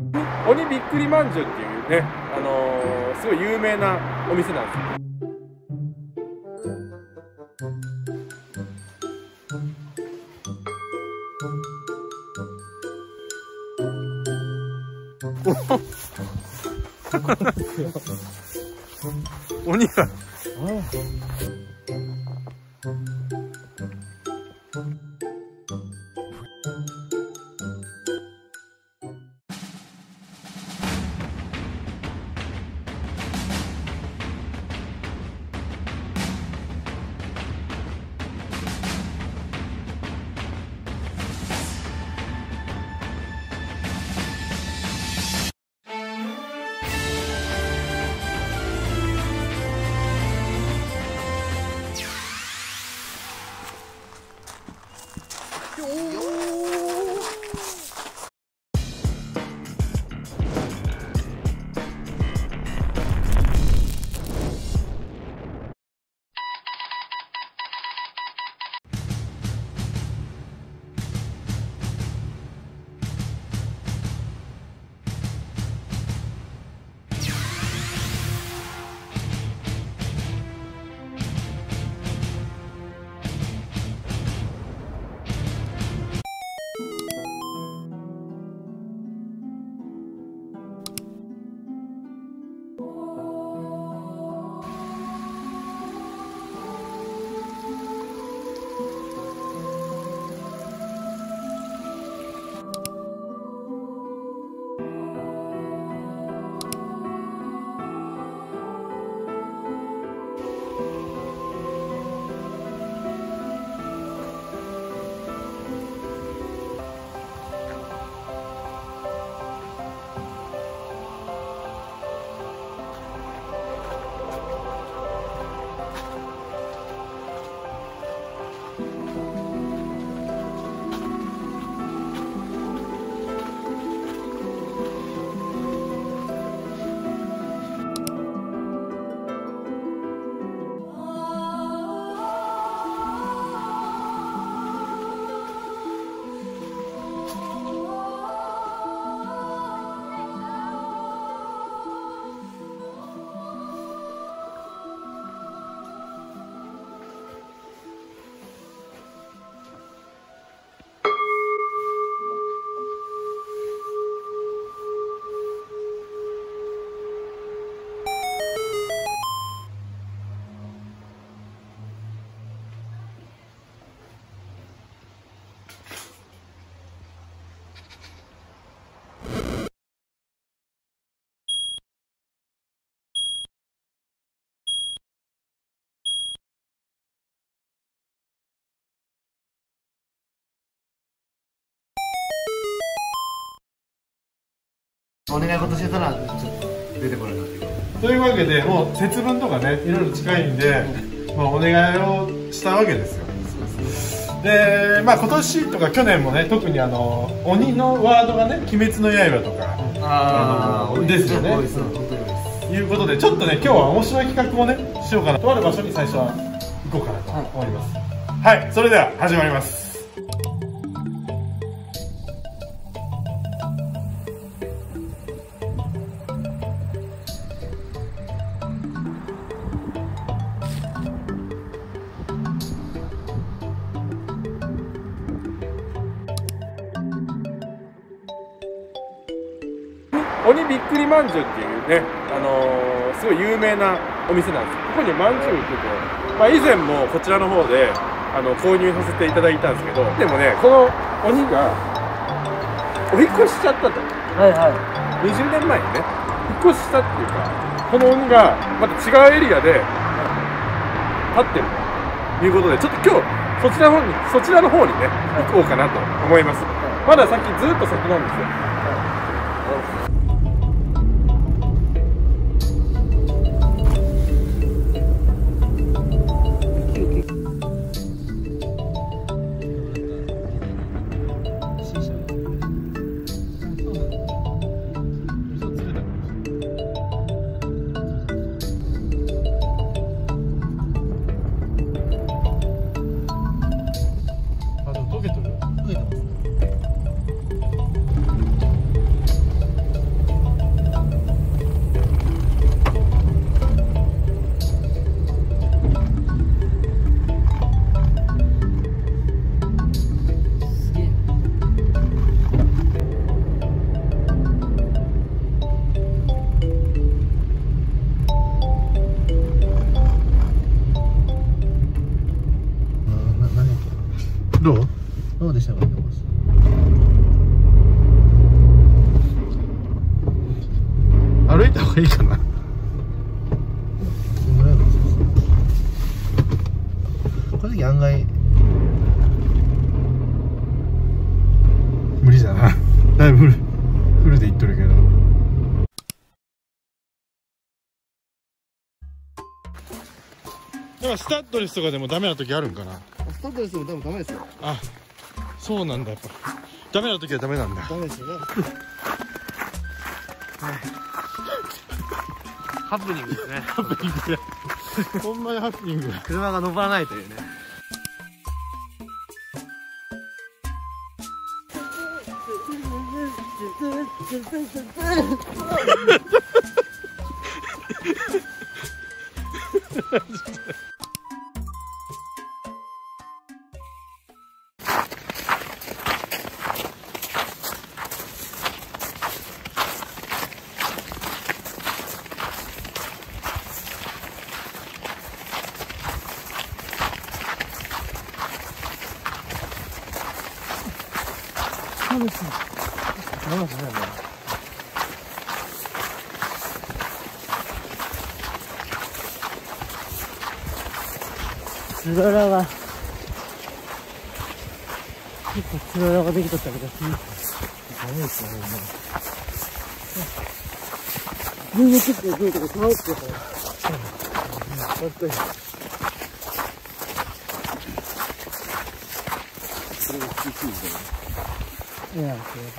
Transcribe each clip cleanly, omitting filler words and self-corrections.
鬼びっくりまんじゅうっていうね、すごい有名なお店なんですよ。鬼が。 お願い事してたらちょっと出てこなかったというわけでもう節分とかねいろいろ近いんで、まあ、お願いをしたわけですよ。で、まあ、今年とか去年もね特に鬼のワードがね「鬼滅の刃」とかですよね。いうことでちょっとね今日は面白い企画をねしようかなとある場所に最初は行こうかなと思います。はい、それでは始まります。 鬼びっくりまんじゅうっていうね、すごい有名なお店なんですよ。ここにまんじゅう売ってて、まあ、以前もこちらの方で購入させていただいたんですけど、でもねこの鬼がお引っ越ししちゃったと。20年前にね引っ越ししたっていうか、この鬼がまた違うエリアで立ってるということで、ちょっと今日そちらの方にね行こうかなと思います。まだ先ずっと先なんですよ。 歩いた方がいいかな。 この時案外無理だな。だいぶフルでいっとるけど。やっぱスタッドレスとかでもダメな時あるんかな。 スタッドレスも多分ダメですよ。 あ、そうなんだ。やっぱダメな時はダメなんだ。 ダメですよね。ハプニングですね。 ハプニングだ。ほんまにハプニングだ。 車が登らないというね。そうですね。そうですね。つららが結構つららができとったけど、ダメですよね。みんな結構ずっと倒ってたから。本当に。それが厳しいんだよね。いや、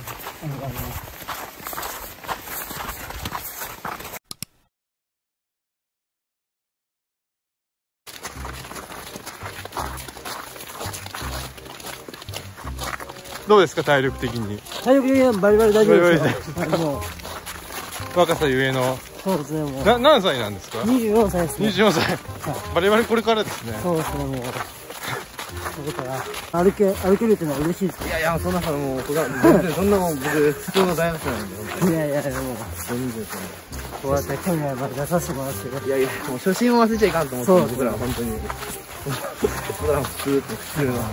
どうですか、体力的に。 体力的にはバリバリ大丈夫ですよ。もう若さゆえの。 そうですね、もう。 何歳なんですか。 24歳ですね。 24歳。バリバリこれからですね。 そうですね、もう。だから歩けるっていうのは嬉しいです。いやいや、そんなもう全然そんなもん僕普通の大学生なんで。いやいやいや、もう全然こうやって県外まで出させてもらってる。いやいや、もう初心を忘れちゃいかんと思って、僕らは本当に。僕らは普通の。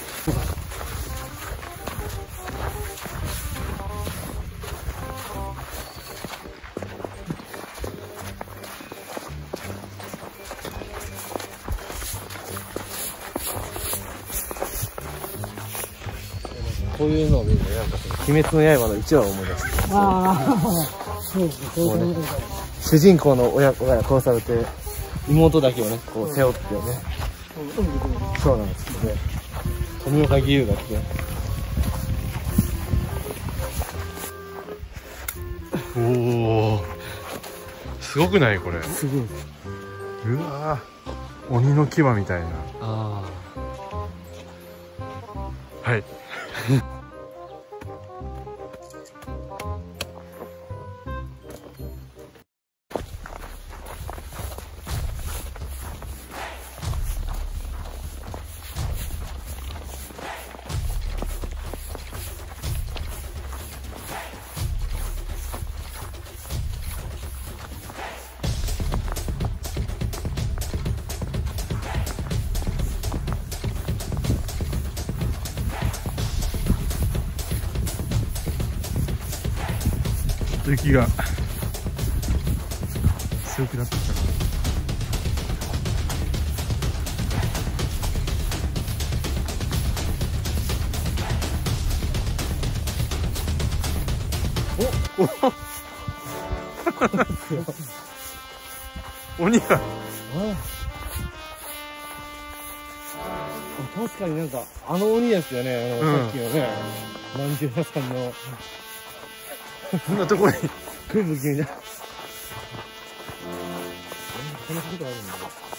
こういうのを見ると、なんか鬼滅の刃の1話を思い出す。ああ、そうですね。主人公の親が殺されて、妹だけをね、こう背負ってね。そうなんですよね。富岡義勇が来て。 おお、すごくないこれ。 すごい。 うわー、鬼の牙みたいな。 ああ。はい。雪が強くなってきた。お鬼が。 確かになんか、あの鬼ですよね、さっきのね、何十屋さんの。 こんなところに。 全部消えた。こんなことあるんだ。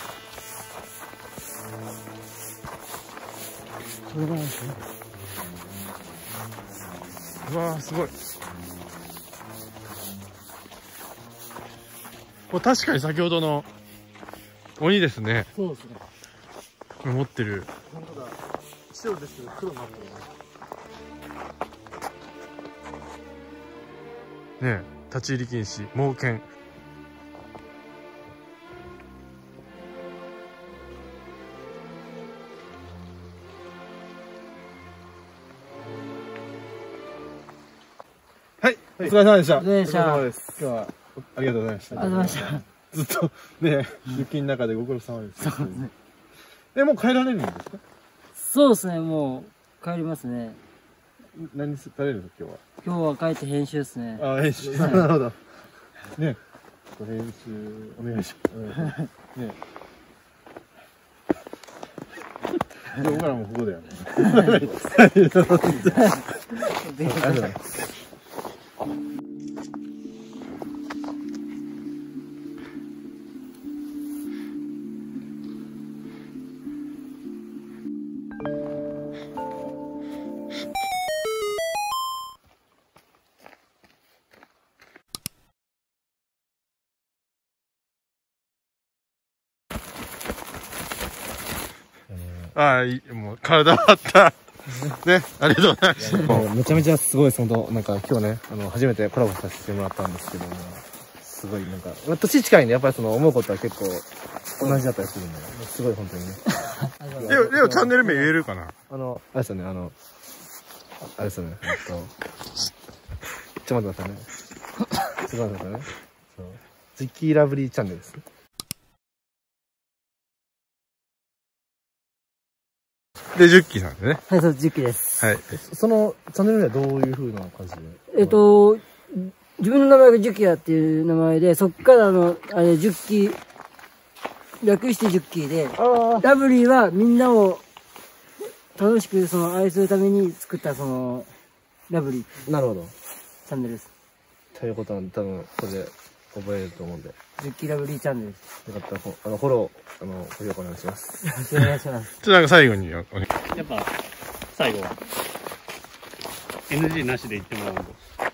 それなんですね。 うわー、すごい。これ確かに先ほどの鬼ですね。 そうですね。 持ってる。 本当だ。白ですけど黒になってるね。ねえ、立ち入り禁止、猛犬。はい、お疲れ様でした。 お疲れ様です。 今日はありがとうございました。 ありがとうございました。 ずっとね、雪の中でご苦労様です。 そうですね。 もう帰られるんですか？ そうですね、もう帰りますね。 何されるの今日は？ 今日は帰って編集ですね。 あ、編集。なるほど。ね、編集お願いします。ね。僕からもここだよね。ありがとうございます。ああ、もう体張った。ね、ありがとうございます。めちゃめちゃすごいです、本当なんか今日ね、初めてコラボさせてもらったんですけども、すごいなんか、年近いんで、やっぱり思うことは結構同じだったりするんで、すごい本当にね。 レオチャンネル名言えるかな？ あれですよね、あれですよね、ちょっと待ってくださいね。ちょっと待ってくださいね。そう。ジッキーラブリーチャンネルですね。 で、ジュッキーさんでね。 はい、そう、10期です。 はい。そのチャンネルではどういう風な感じで？ 自分の名前が10期だっていう名前で、そっから10期、略して10期で、ラブリーはみんなを楽しく愛するために作ったラブリー。 なるほど。 チャンネルです。 ということは多分これで覚えると思うんで。 10期ラブリーチャンネルです。 よかったらフォロー、ご評価お願いします。 よろしくお願いします。 なんか最後にやっぱ、最後は、NG なしで言ってもらうと。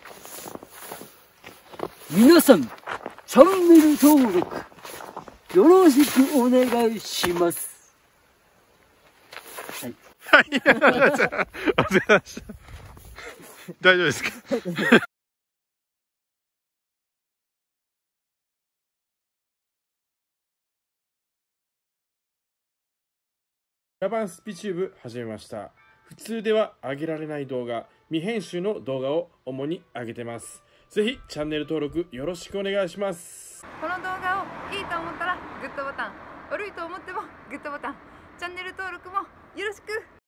皆さん、チャンネル登録、よろしくお願いします。はい。 はい、ありがとうございました。大丈夫ですか？ジャパンスピチューブ始めました。普通では上げられない動画、未編集の動画を主に上げてます。ぜひチャンネル登録よろしくお願いします。 この動画をいいと思ったらグッドボタン、悪いと思ってもグッドボタン、チャンネル登録もよろしく。